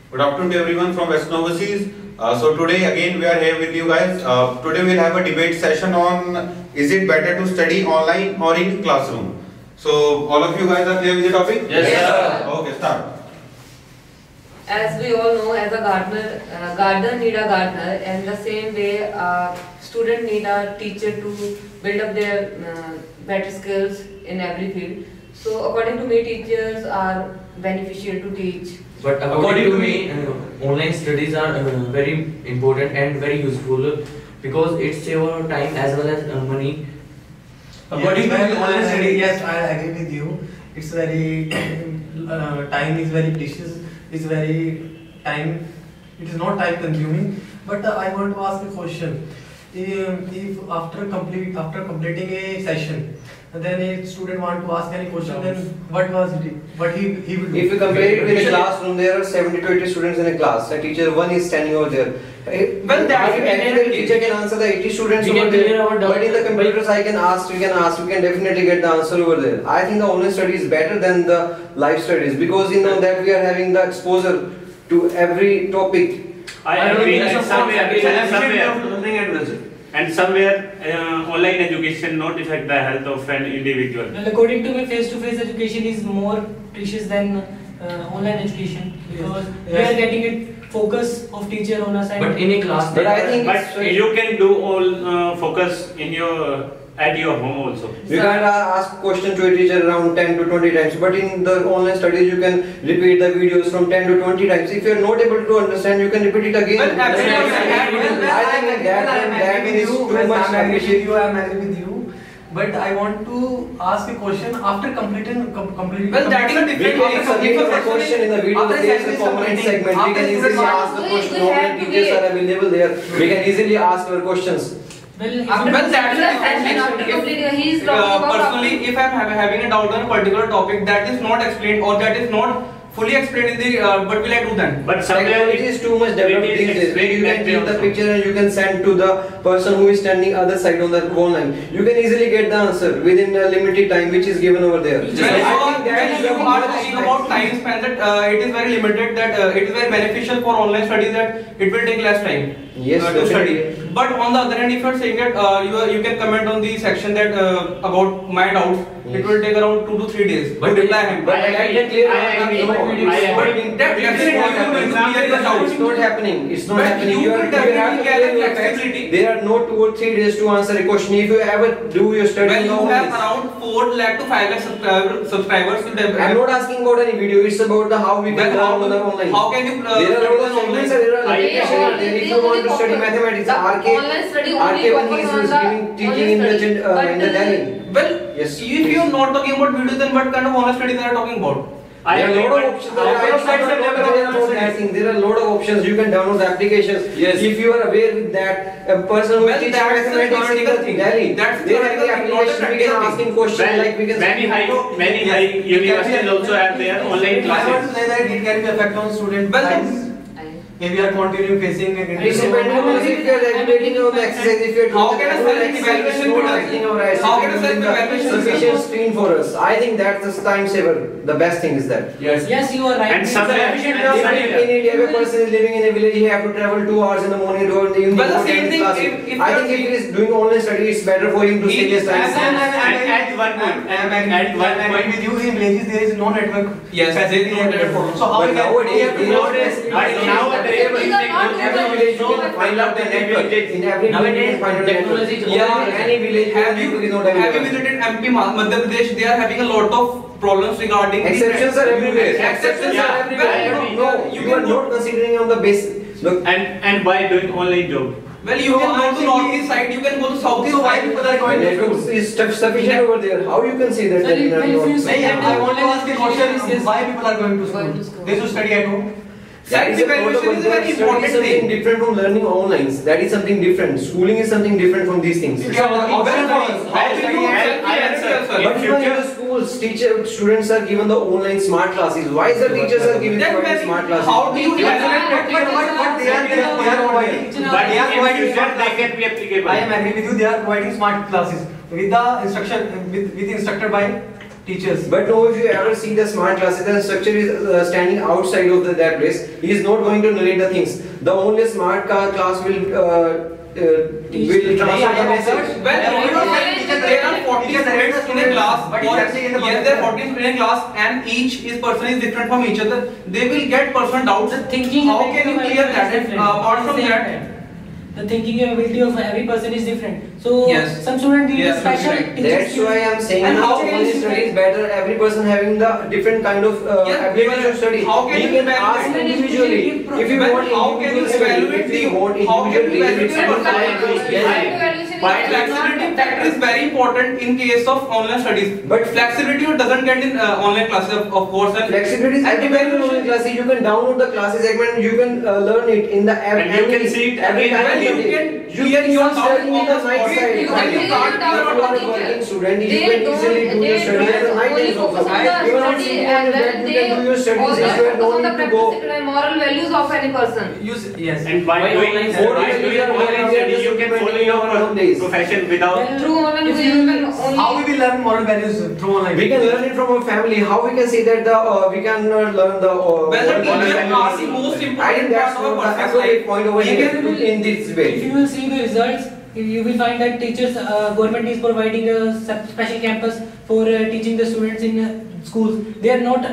Good afternoon to everyone from Western Overseas. So today again we are here with you guys. Today we'll have a debate session on is it better to study online or in classroom. So all of you guys are clear with the topic? Yes, sir. Okay, start. As we all know, as a gardener need a gardener, and the same way student need a teacher to build up their better skills in every field. So according to me, teachers are beneficial to teach. But according to me, online studies are very important and very useful because it saves our time as well as money. According to me, online study, yes, I agree with you. It's very time is very precious. It's very time. It is not time consuming. But I want to ask a question. If after completing a session, then a student want to ask any question, then what he will do? If you compare it with a classroom, there are 70 to 80 students in a class. A teacher one is standing over there. Well, that a teacher can answer the 80 students over there. But in the computers, we can definitely get the answer over there. I think the online study is better than the live studies because in that we are having the exposure to every topic. I agree. And somewhere online education not affect the health of an individual. Well, according to me, face-to-face education is more precious than online education because we are getting it focus of teacher on our side. But in a class, but you can do all focus in your at your home also. You can ask question to a teacher around 10 to 20 times, but in the online studies you can repeat the videos from 10 to 20 times. If you are not able to understand, you can repeat it again. I think that is too much appreciated. I am agree with you. But I want to ask a question after completing. Well, that is a different question in the video. There is a comment segment. We can easily ask the question. How many teachers are available there? We can easily ask our questions. Personally, if I am having a doubt on a particular topic that is not explained or that is not fully explained in the what will I do then? But somewhere it is too much developed these days. You can take the picture and you can send to the person who is standing other side on the online. You can easily get the answer within a limited time which is given over there. When you are talking about time span, that it is very limited, that it is very beneficial for online studies that it will take less time to study. But on the other hand, if you are saying that you can comment on the section that about my doubts, it will take around 2 to 3 days to reply him. But it's not happening. It's not happening. You have flexibility. There are no 2 or 3 days to answer a question. If you ever do your study, when you have around 4 lakh to 5 lakh subscribers, I'm not asking about any video. It's about the how we can learn online. How can you? There are a lot of segments. There are applications. If you want to study mathematics, RK when he is teaching in the Delhi. Well, yes. If you are not talking about videos, then what kind of online studies are you talking about? There are a lot of options. There are a lot of options. You can download the applications. Yes. If you are aware with that, a person who is teaching mathematics in Delhi, they have the application. We can ask him questions like we can. Many high universities also have their online classes. I want to say that it can be effect on student lives. If we are continuing facing it's depending on if you are regulating on the exercise, if you are how can a self-evaluation be done? How can a self-evaluation sufficient screen for us? I think that's the time saver. The best thing is that. Yes, you are right. And somewhere in India, if a person is living in a village, he have to travel 2 hours in the morning to in the evening. Well, the same thing. I think if he is doing online study, it's better for him to save his time. At one point with you in villages, there is no network. Yes, there is no network. So how nowadays, every village you can find out the network. In every village you can find out the network. Yeah, any village have you visited MP Madhya Pradesh? They are having a lot of problems regarding exceptions are everywhere. Exceptions are everywhere. No, you are not considering on the basis. And why doing online job? Well, you can go to northeast side, you can go to southeast. So why people are going to network is sufficient over there? How you can say that? I want to ask a question: why people are going to school? They should study at home. That is very important thing. Different from learning online. That is something different. Schooling is something different from these things. But even in the schools, students are given the online smart classes. Why is the teachers are giving smart classes? How do you what they are providing? But in future they can be applicable. I am agree with you. They are providing smart classes with the instruction with instructor by teachers. But no, if you ever see the smart classes, the instructor is standing outside of that place. He is not going to narrate the things. The only smart class will transfer the message. Well, there are 40 students in a class. Yes, there are 40 students in a class, and each person is different from each other. They will get personal doubts. The thinking How can you clear that? Apart from that, the thinking ability of every person is different. So yes, some students need yes, special right. teaching That's skills. why I'm saying And how that can only you study is better. Every person having the different kind of ability to study. How can you you can ask evaluate? individually. If you want How can you individual study, evaluate if you want how can you individual evaluate flexibility factor is very important in case of online studies. But flexibility doesn't get in online classes, of course. And flexibility is everywhere in online classes. You can download the classes segment. You can learn it in the app. And you can see it every time. Well, you can clear your studying in the doubts night on the side. spot. If you are a working student, you can easily do your study at the night times also. You are not sitting on your bed. You can do your studies if you are no need to go. Moral values of any person. Yes. And by doing online study, you can follow your profession without. Through online, If we you- can only. How we will learn moral values through online? We can learn it from our family. How we can say that we can learn the Well, the moral teacher values? are the most I think important that's part of not our the person's appropriate life. point over here in this If way. you will see the results, you will find that teachers, government is providing a special campus for teaching the students in schools. They are not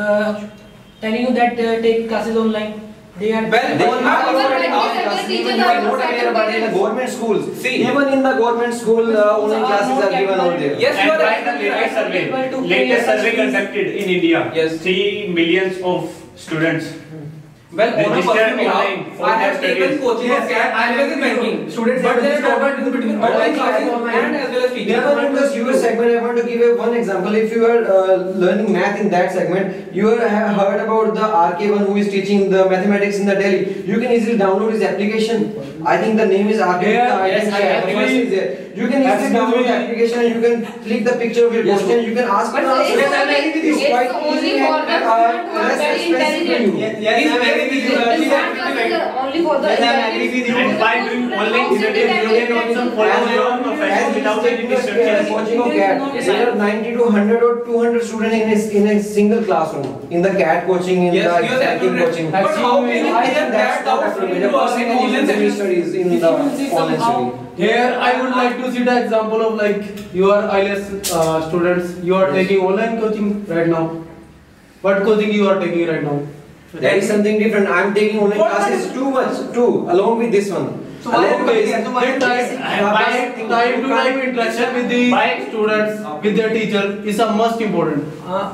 telling you that take classes online. They are. Well, They on have our already side, asked us, even if I'm not aware about in the government schools. See. Even in the government school, online classes are given out there. Yes, you And are by the right. latest survey conducted in India, Yes. 3 millions of students Well, on a registered personal behalf, online for I their have taken studies. coaching of CAT and with banking. Students But have they are discovered covered between online classes and as well as teaching. Even in the US segment, I want to give one example. If you are learning math in that segment, you have heard about the RK1 who is teaching the mathematics in the Delhi. You can easily download his application. I think the name is RK. Yes, I have. You can easily download the application and you can click the picture of your question. You can ask But and answer. it's only easy for and the student who are less very expensive for intelligent. you. Yes, I am agree with you. The smart classes are only for the Yes, I am agree with you. And by doing online studies, you can also follow your profession without any distractions. Coaching of CAT, there are 90 to 100 or 200 students in a single classroom. In the CAT coaching, in Yes, the you are banking absolutely coaching. right. But how can you I clear think that's that not out appropriate. A into person can online easily studies? studies in If the you will see online somehow- study. Here I would like to see the example of like you are IELTS students, you are taking online coaching right now. What coaching you are taking right now? That is something different. I am taking online classes too, along with this one. So why Along are you with comparing? this- Time to time interaction with the students, with their teacher is a must important.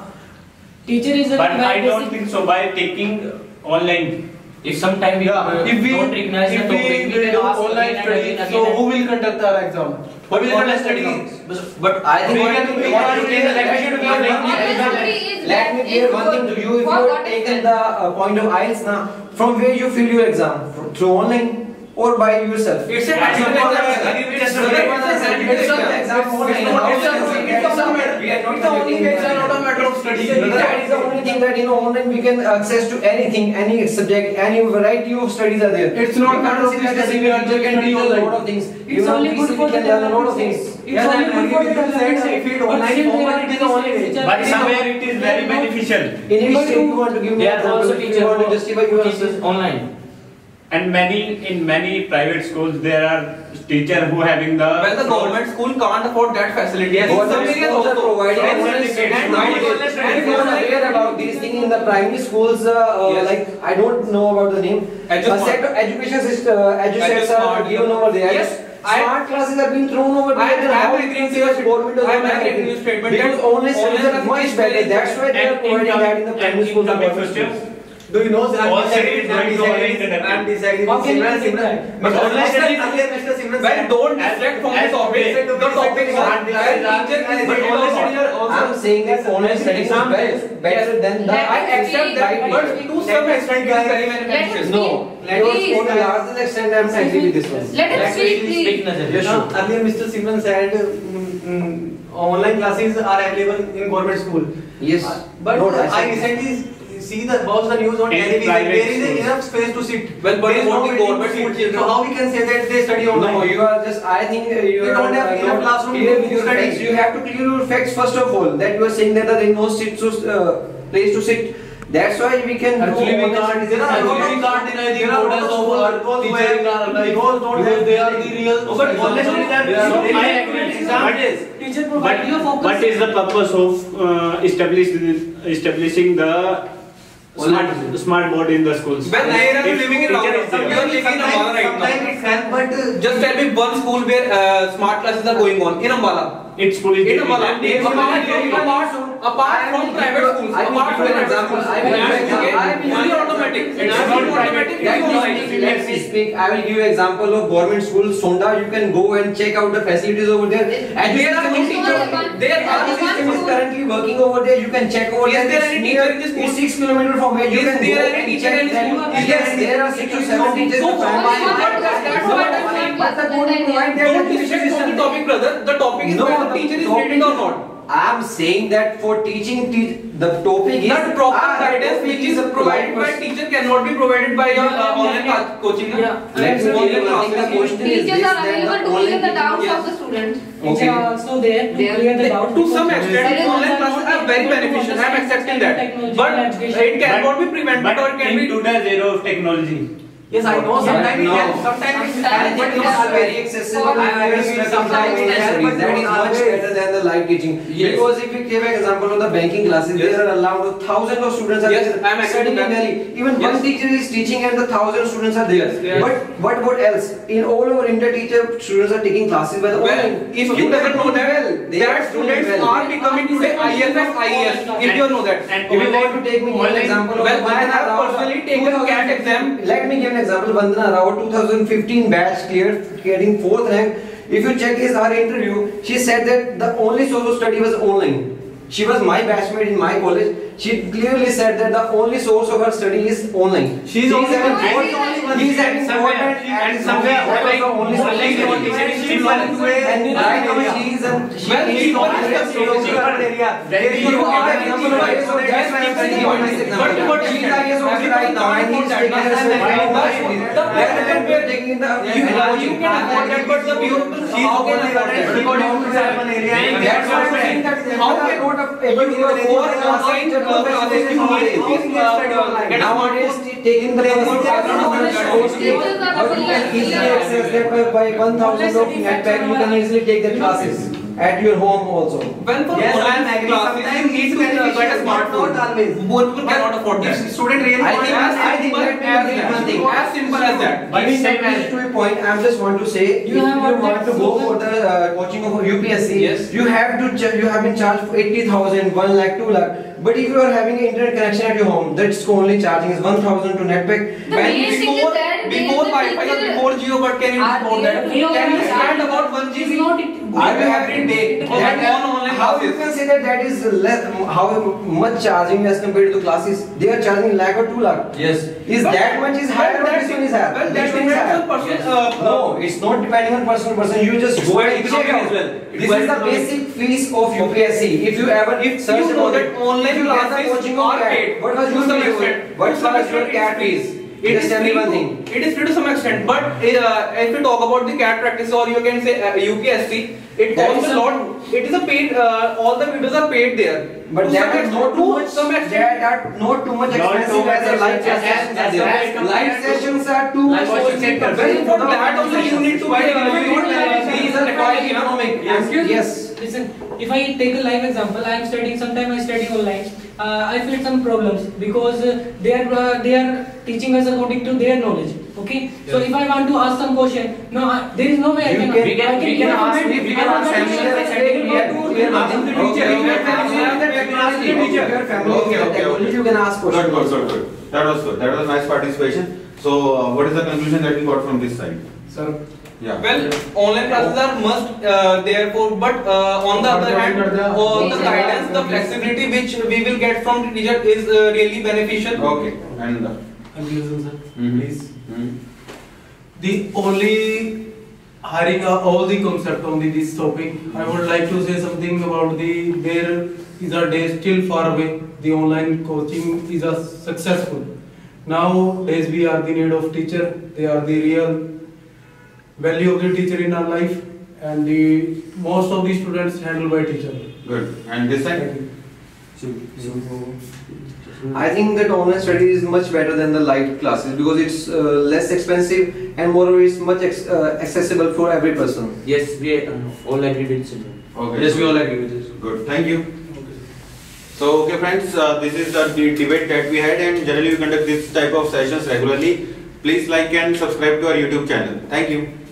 Teacher is a But I very don't basic- think so. By taking online, If sometime we If we don't recognize the if topic, we we can do ask online again and study, again and so again. who will conduct our exam? But we Online can study. study. But I think We can- we can- let me clear one thing to you. If you have taken the point of IELTS now, from where you fill your exam? Through online or by yourself? It's a That is the only thing that online we can access to anything, any subject, any variety of studies are there. It's not matter of that study, we can study do a online. lot of things. It's only good for the can learn a lot of things. It's Yes, I only am good agree for with the you. development. If it But online still there format, are it is the only way. teachers which are but very somewhere not- it is they very are not- beneficial. In which state you want to give me There an are example? also If you teachers want to who justify your teaches answer. online. And in many private schools there are teachers who having the Well, the government school can't afford that facility. Yes, In some government areas schools are also. providing And online certificates. studies. And And if you are aware about these things in the primary schools, Yes. like I don't know about the name. A set of education system, edusets are Edusmart. given over there. Yes, Smart classes are being thrown over there. I Then am how agreeing can to say your that government does I am not have agreeing to anything? your statement Because that online studies are online much better. That's why they are providing that in the primary schools and government schools. Do you know that? All studies going to online conducted. I'm disagreeing How with can you Simran. think that? But online studies, Mr. Simran well, said- don't distract from the As topic. today, The topic is smart teacher classes is But very online important. studies are also I'm saying that online studies is better than the. I accept that, but to some extent it is very beneficial. No, Please. on a larger extent, I'm agree with this one. Let us speak, please. Yes, Now, sure. earlier Mr. Simran said online classes are available in government school. Yes. But No, I I said- recently see the watch the news on In television, private there is schools. enough space to sit. Well, but There is what no the way to government sit. school children- So how we can say that they study online? No, you are just. I think you They are don't have enough not classroom clear to with your study. facts. You have to clear your facts first of all. That you are saying that there is no sit place to sit. That's why we can. Actually, we do can't. There are a lot of- We can't deny the there are a lot importance of of our schools teacher where in our life those don't because have they are the real. But honestly, They are they are the- I agree. But Teacher provide you focus. what is the purpose of establishing the smart board in the schools? When they are If living in teacher our, is there. you are living in Ambala right sometimes now. it's help, but Just tell me one school where smart classes are going on in Ambala. It's fully In Ambala, dedicated. apart from private schools, I will apart give from you an private example. schools, I will give you an example. I will give fully you- automatic. It's It's not fully private. automatic. Let It's me online. speak. Let me speak. I will give you example of government school Sonda. You can go and check out the facilities over there. And There are no teachers. There are no system is teachers. currently working over there. You can check over Is there. there It's any near- teacher in the school? It's 6 kilometers from where you Is can there go any and teacher check in the that. school? Yes, there are 6 to 7 teachers. So, But that's what I'm saying. but the board provide that Don't education distract from the system. topic, brother. The topic is No, whether the the teacher is topic needed or is- not. I am saying that for teaching, the topic is That proper the guidance topic which is a provided by person. teacher cannot be provided by your online coaching. na? Yeah. Let me tell you Online one thing. The classes. question is Teachers this, are that available to the clear the only doubts Yes. of the students. Teacher Okay. are also there to They are- clear the they- doubt. To some because extent, There is online also classes are very beneficial. I am accepting that. Technology, But education. it cannot be prevented But or it can in be. today's era of technology, yes, I know. Sometimes it No. helps. Sometimes it Sometimes I helps. think it it's helps. very accessible. For- I will Sometimes sometimes it helps, studies. That is much better than the live teaching. Yes. Because if we give an example of the banking classes, Yes. there are allowed thousands of students are Yes, there I am studying accepting in that. Delhi. Even Yes. one teacher is teaching and the 1,000 students are there. Yes, yes. But what else? In all over India, teacher students are taking classes by the Well, online. if So you they doesn't are know doing that, well. They that are doing students well. are becoming today IFS, IES. If you know that. and If you want to take me give an online- example of Well, I Vandana have Rao, personally taken CAT exam. Let me give an example. Vandana Rao, 2015 batch cleared, getting 4th rank. If you check her interview, she said that the only source of study was online. She was my batchmate in my college. She clearly said that the only source of her study is online. She's only having one- four- she's only one- he's having somewhere- four and somewhere online online study. she's And right now she is Well, she is cheaper not is the very cheaper area. Very You cheaper. are example of ISO. That's why I'm saying you are this example. But She is ISO right now and he is taking her study online. That time we are taking in the You can afford that, but the bureaucracy, how can afford that? That's why I'm saying that How how can- can not you afford online classes to nowadays taking the Teachers are but you can easily access that by 1,000 of net pack. You can easily take the classes at your home also. When for Yes, I am online agree. classes, you Sometimes need it's to beneficial, get a but smartphone. not always. More people cannot afford that. If student really I want think as that simple let me as agree that. one thing. As simple as that. But in coming to a point, I just want to say, if You you have want to go updates, for the coaching of UPSC, Yes. you have to you have been charged for 80,000, 1 lakh, 2 lakh. But if you are having an internet connection at your home, that's only charging is 1,000 to netpack. The When main thing before is that before the Wi-Fi or teacher before Jio, but can you are afford there that? to know Can you that spend about 1 It's GB not I will have every day that on online how you classes? can say that is less, how much charging as compared to classes? They are charging lakh or 2 lakh. Yes. Is that much is higher or this one is higher? Well, that This one is depends higher. on person. No, it's not depending on person to person. You just go and check out. as well. This is the basic fees of UPSC. If you ever If search you know about that it, online if you get the classes coaching of are CAT, paid, what was to your some fee? extent, What to some was your extent CAT it is fees? It Just is tell me free one to- thing. It is free to some extent, but if you talk about the CAT practice or you can say UPSC, it That costs is a lot. It is a paid. All the videos are paid there. But To that some is extent- not too to much. some extent. That are not too much Not too expensive much as a live expensive. sessions are there. Live sessions are too much Live coaching costly. center. Well, for that also you need to pay. These are quite economic. Excuse me. Yes. Listen, if I take a live example, I am studying. Sometimes I study online. I face some problems because they are teaching us according to their knowledge. Okay. So if I want to ask some question, no, there is no way I You can. can- we can give a ask- comment. we can I ask can Samsung. You can ask Good, questions. good, good, good. That was good. That was nice participation. So, what is the conclusion that you got from this side? Sir, Yeah. Well, online classes are must therefore, but on the other hand, the guidance, the flexibility which we will get from the teacher is really beneficial. Okay. And. Conclusion, sir. Mhm. Please. Mhm. The only hiring all the concept on this topic, I would like to say something about the where is a day still far away. The online coaching is a successful. Nowadays we are the need of teacher. They are the real value of the teacher in our life, and the most of the students handled by teacher. Good. And this side? I think that online study is much better than the live classes because it's less expensive and moreover it's much accessible for every person. Yes, we all agree with it. Okay. Yes, we all agree with this. Good. Thank you. So, okay friends, this is the debate that we had, and generally we conduct this type of sessions regularly. Please like and subscribe to our YouTube channel. Thank you.